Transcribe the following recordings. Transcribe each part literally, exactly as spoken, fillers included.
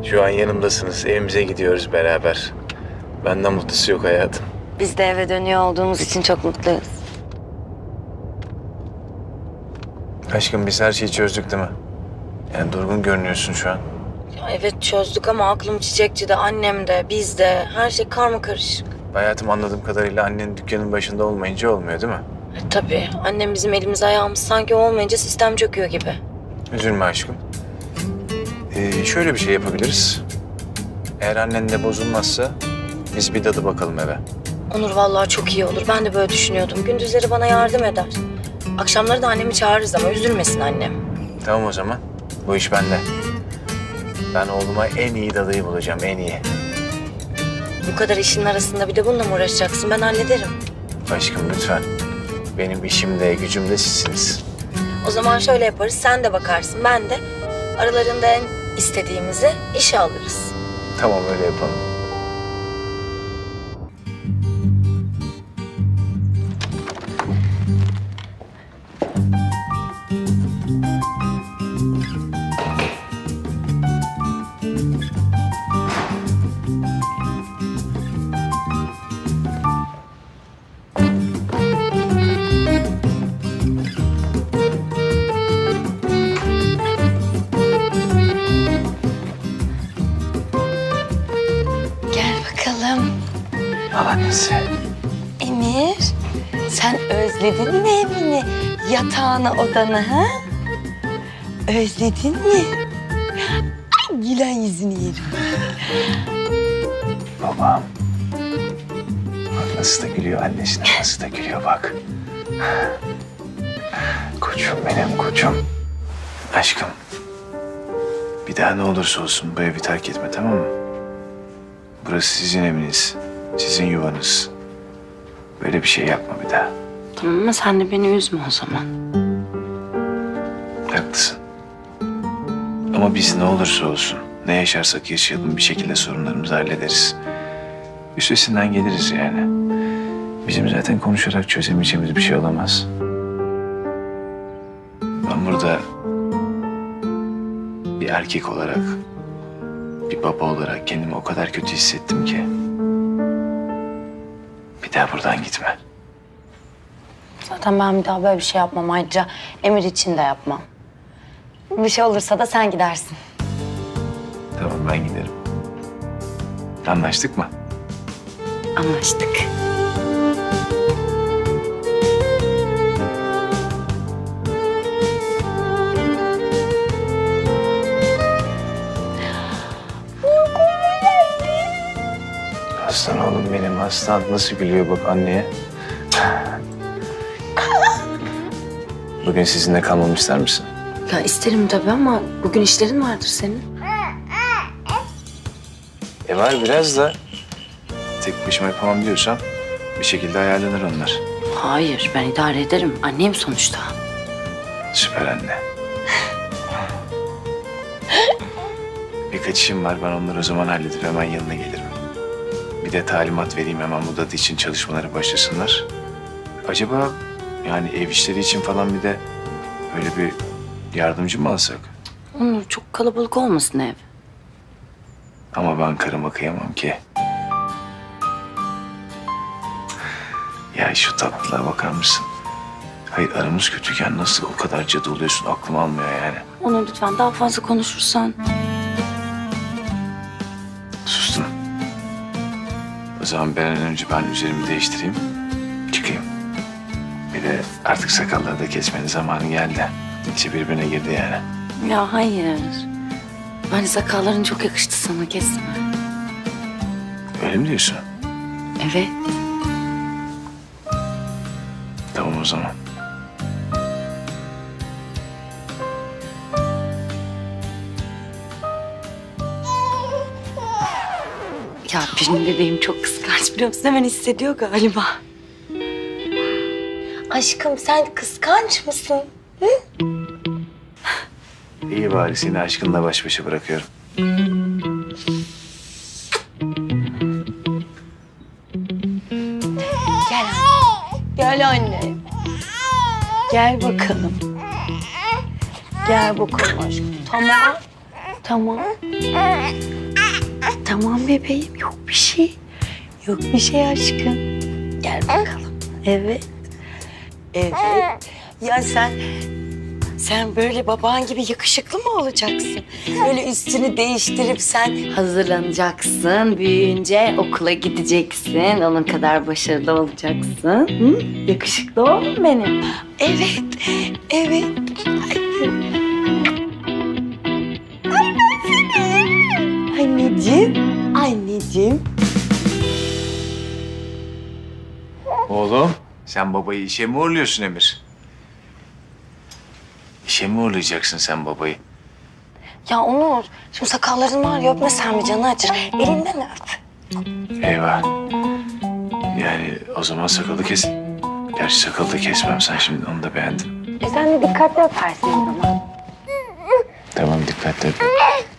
Şu an yanımdasınız. Evimize gidiyoruz beraber. Benden mutlusu yok hayatım. Biz de eve dönüyor olduğumuz için çok mutluyuz. Aşkım biz her şeyi çözdük değil mi? Yani durgun görünüyorsun şu an. Ya evet çözdük ama aklım çiçekçide, annem de, biz de. Her şey karmakarışık. Hayatım anladığım kadarıyla annen dükkanın başında olmayınca olmuyor değil mi? E, tabii. Annem bizim elimiz ayağımız sanki olmayınca sistem çöküyor gibi. Üzülme aşkım. Ee, şöyle bir şey yapabiliriz. Eğer annen de bozulmazsa biz bir dadı bakalım eve. Onur vallahi çok iyi olur. Ben de böyle düşünüyordum. Gündüzleri bana yardım eder. Akşamları da annemi çağırırız ama üzülmesin annem. Tamam o zaman. Bu iş bende. Ben oğluma en iyi dadıyı bulacağım, en iyi. Bu kadar işin arasında bir de bununla mı uğraşacaksın? Ben hallederim. Aşkım lütfen. Benim işim de gücüm de sizsiniz. O zaman şöyle yaparız. Sen de bakarsın. Ben de aralarında en istediğimizi işe alırız. Tamam öyle yapalım. Gel bakalım. Al annesi. Emir, sen özledin mi evini, yatağını, odanı ha? Özledin mi? Ay, gülen yüzünü yerim. Babam. Bak nasıl da gülüyor annesine, nasıl da gülüyor bak. Koçum benim koçum. Aşkım. Bir daha ne olursa olsun bu evi terk etme, tamam mı? Burası sizin eviniz, sizin yuvanız. Böyle bir şey yapma bir daha. Tamam ama sen de beni üzme o zaman. Haklısın. Ama biz ne olursa olsun, ne yaşarsak yaşayalım bir şekilde sorunlarımızı hallederiz. Üstesinden geliriz yani. Bizim zaten konuşarak çözemeyeceğimiz bir şey olamaz. Ben burada bir erkek olarak, bir baba olarak kendimi o kadar kötü hissettim ki. Bir daha buradan gitme. Zaten ben bir daha böyle bir şey yapmam. Ayrıca Emir için de yapmam. Bir şey olursa da sen gidersin. Tamam ben giderim. Anlaştık mı? Anlaştık. Aslan oğlum benim, aslan. Nasıl gülüyor bak anneye. Bugün sizinle kalmamı ister misin? Ya isterim tabii ama bugün işlerin vardır senin. E var biraz da. Tek başıma yapamam diyorsan bir şekilde ayarlanır onlar. Hayır, ben idare ederim. Annem sonuçta. Süper anne. Birkaç işim var, ben onları o zaman halledip hemen yanına gelirim. Bir de talimat vereyim hemen bu dadı için çalışmaları başlasınlar. Acaba yani ev işleri için falan bir de böyle bir yardımcı mı alsak? Onur, çok kalabalık olmasın ev. Ama ben karıma kıyamam ki. Ya şu tatlılığa bakar mısın? Hayır aramız kötüyken nasıl o kadar cadı oluyorsun aklım almıyor yani. Onur lütfen daha fazla konuşursan. Sustum. O zaman bir an önce ben üzerimi değiştireyim, çıkayım. Bir de artık sakalları da kesmenin zamanı geldi. İkisi birbirine girdi yani. Ya hayır. Bence sakalların çok yakıştı sana, kesme. Öyle mi diyorsun? Evet. Tamam o zaman. Ya benim bebeğim çok kıskanç, biliyor musun? Hemen hissediyor galiba. Aşkım sen kıskanç mısın? Hı? İyi bari seni aşkınla baş başa bırakıyorum. Gel anne. Gel anne. Gel bakalım. Gel bakalım aşkım. Tamam. Tamam. Tamam bebeğim, yok bir şey. Yok bir şey aşkım. Gel bakalım. Evet. Evet. Ya sen... Sen böyle baban gibi yakışıklı mı olacaksın? Böyle üstünü değiştirip sen hazırlanacaksın. Büyüyünce okula gideceksin. Onun kadar başarılı olacaksın. Hı? Yakışıklı oğlum benim. Evet, evet. Anneciğim, anneciğim. Oğlum, sen babayı işe mi uğurluyorsun Emir? İşe mi uğurlayacaksın sen babayı? Ya Onur, şimdi sakalların var ya, öpmesen mi canı acır? Elinden öp. Eyvah. Yani o zaman sakalı kes. Gerçi sakalı da kesmem, sen şimdi onu da beğendin. E sen de dikkatli öpersin o zaman. Tamam, dikkatli öp.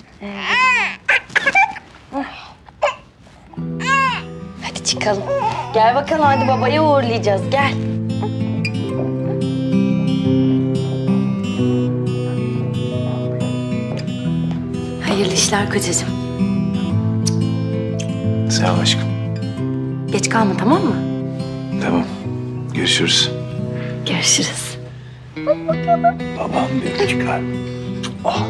Hadi çıkalım. Gel bakalım, hadi babayı uğurlayacağız, gel. Hayırlı işler kocacığım. Sağ ol aşkım. Geç kalma, tamam mı? Tamam, görüşürüz. Görüşürüz. Babam bir çıkar. Oh.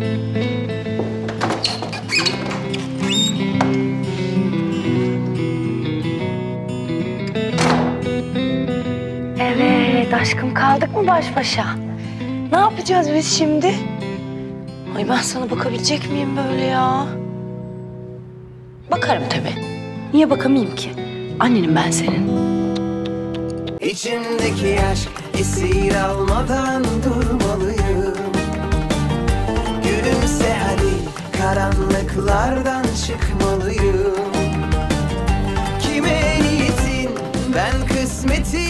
Evet aşkım, kaldık mı baş başa? Ne yapacağız biz şimdi? Ay ben sana bakabilecek miyim böyle ya? Bakarım tabii. Niye bakamayayım ki? Annenim ben senin. İçimdeki aşk esir almadan durmalıyım. Gülümse hadi, karanlıklardan çıkmalıyım. Kime niyetin, ben kısmetin